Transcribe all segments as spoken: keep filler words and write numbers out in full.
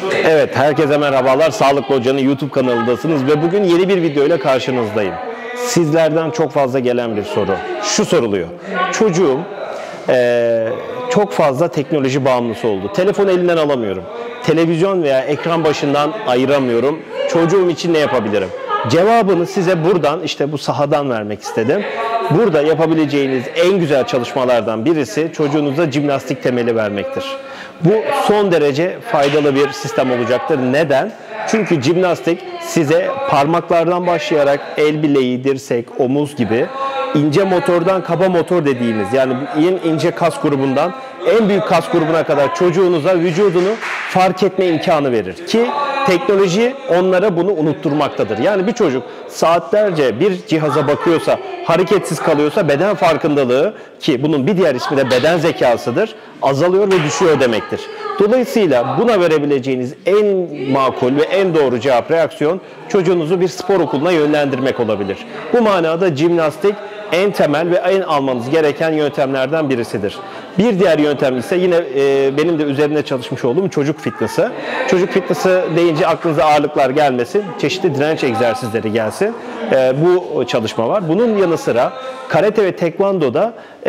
Evet, herkese merhabalar. Sağlıklı Hoca'nın YouTube kanalındasınız ve bugün yeni bir video ile karşınızdayım. Sizlerden çok fazla gelen bir soru. Şu soruluyor. Çocuğum ee, çok fazla teknoloji bağımlısı oldu. Telefonu elinden alamıyorum. Televizyon veya ekran başından ayıramıyorum. Çocuğum için ne yapabilirim? Cevabını size buradan, işte bu sahadan vermek istedim. Burada yapabileceğiniz en güzel çalışmalardan birisi çocuğunuza jimnastik temeli vermektir. Bu son derece faydalı bir sistem olacaktır. Neden? Çünkü jimnastik size parmaklardan başlayarak el bileği, dirsek, omuz gibi ince motordan kaba motor dediğimiz, yani en ince kas grubundan en büyük kas grubuna kadar çocuğunuza vücudunu fark etme imkanı verir ki teknoloji onlara bunu unutturmaktadır. Yani bir çocuk saatlerce bir cihaza bakıyorsa, hareketsiz kalıyorsa beden farkındalığı, ki bunun bir diğer ismi de beden zekasıdır, azalıyor ve düşüyor demektir. Dolayısıyla buna verebileceğiniz en makul ve en doğru cevap, reaksiyon, çocuğunuzu bir spor okuluna yönlendirmek olabilir. Bu manada jimnastik en temel ve en almanız gereken yöntemlerden birisidir. Bir diğer yöntem ise yine e, benim de üzerinde çalışmış olduğum çocuk fitness'ı. Çocuk fitness'ı deyince aklınıza ağırlıklar gelmesin, çeşitli direnç egzersizleri gelsin. E, bu çalışma var. Bunun yanı sıra karate ve tekvandoda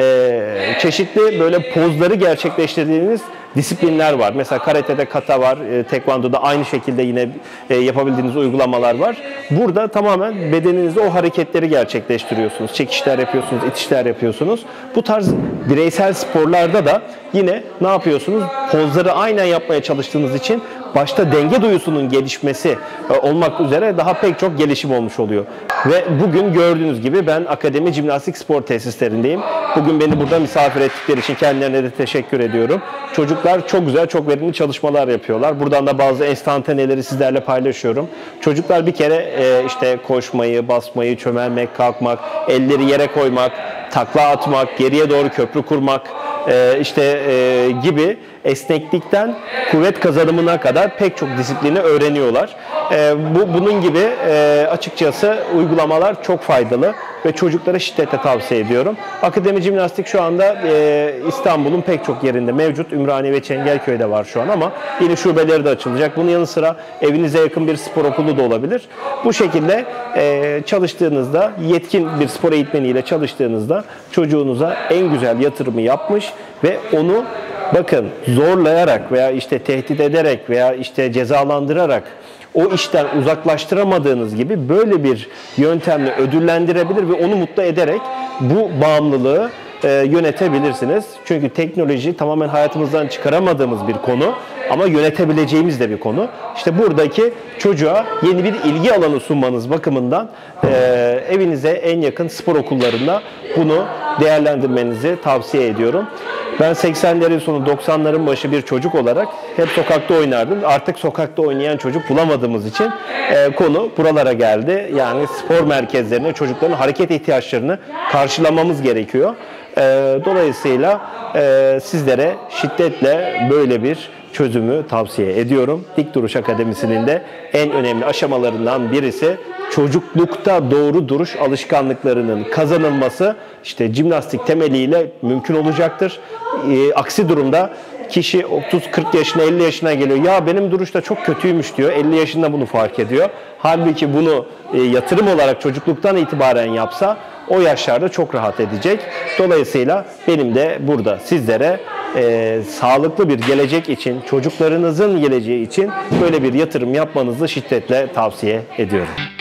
e, çeşitli böyle pozları gerçekleştirdiğiniz disiplinler var. Mesela karatede kata var, e, tekvandoda aynı şekilde yine e, yapabildiğiniz uygulamalar var. Burada tamamen bedeninizde o hareketleri gerçekleştiriyorsunuz. Çekişler yapıyorsunuz, itişler yapıyorsunuz. Bu tarz bireysel sporlarda da yine ne yapıyorsunuz? Pozları aynen yapmaya çalıştığınız için başta denge duyusunun gelişmesi e, olmak üzere daha pek çok gelişim olmuş oluyor. Ve bugün gördüğünüz gibi ben Akademi Jimnastik Spor Tesislerindeyim. Bugün beni burada misafir ettikleri için kendilerine de teşekkür ediyorum. Çocuklar çok güzel, çok verimli çalışmalar yapıyorlar. Buradan da bazı enstantaneleri sizlerle paylaşıyorum. Çocuklar bir kere e, işte koşmayı, basmayı, çömelmek, kalkmak, elleri yere koymak, takla atmak, geriye doğru köprü kurmak, e, işte e, gibi esneklikten kuvvet kazanımına kadar pek çok disiplini öğreniyorlar. E, bu bunun gibi e, açıkçası uygulamalar çok faydalı ve çocuklara şiddetle tavsiye ediyorum. Akademi Jimnastik şu anda e, İstanbul'un pek çok yerinde mevcut. Ümraniye ve Çengelköy'de var şu an ama yeni şubeleri de açılacak. Bunun yanı sıra evinize yakın bir spor okulu da olabilir. Bu şekilde e, çalıştığınızda, yetkin bir spor eğitmeniyle çalıştığınızda çocuğunuza en güzel yatırımı yapmış ve onu bakın zorlayarak veya işte tehdit ederek veya işte cezalandırarak o işten uzaklaştıramadığınız gibi böyle bir yöntemle ödüllendirebilir ve onu mutlu ederek bu bağımlılığı e, yönetebilirsiniz. Çünkü teknoloji tamamen hayatımızdan çıkaramadığımız bir konu ama yönetebileceğimiz de bir konu. İşte buradaki çocuğa yeni bir ilgi alanı sunmanız bakımından e, evinize en yakın spor okullarında bunu değerlendirmenizi tavsiye ediyorum. Ben seksenlerin sonu doksanların başı bir çocuk olarak hep sokakta oynardım. Artık sokakta oynayan çocuk bulamadığımız için e, konu buralara geldi. Yani spor merkezlerine çocukların hareket ihtiyaçlarını karşılamamız gerekiyor. E, dolayısıyla e, sizlere şiddetle böyle bir çözümü tavsiye ediyorum. Dik Duruş Akademisi'nin de en önemli aşamalarından birisi çocuklukta doğru duruş alışkanlıklarının kazanılması işte jimnastik temeliyle mümkün olacaktır. E, aksi durumda kişi otuz kırk yaşına, elli yaşına geliyor. Ya benim duruşta çok kötüymüş diyor. elli yaşında bunu fark ediyor. Halbuki bunu e, yatırım olarak çocukluktan itibaren yapsa o yaşlarda çok rahat edecek. Dolayısıyla benim de burada sizlere e, sağlıklı bir gelecek için, çocuklarınızın geleceği için böyle bir yatırım yapmanızı şiddetle tavsiye ediyorum.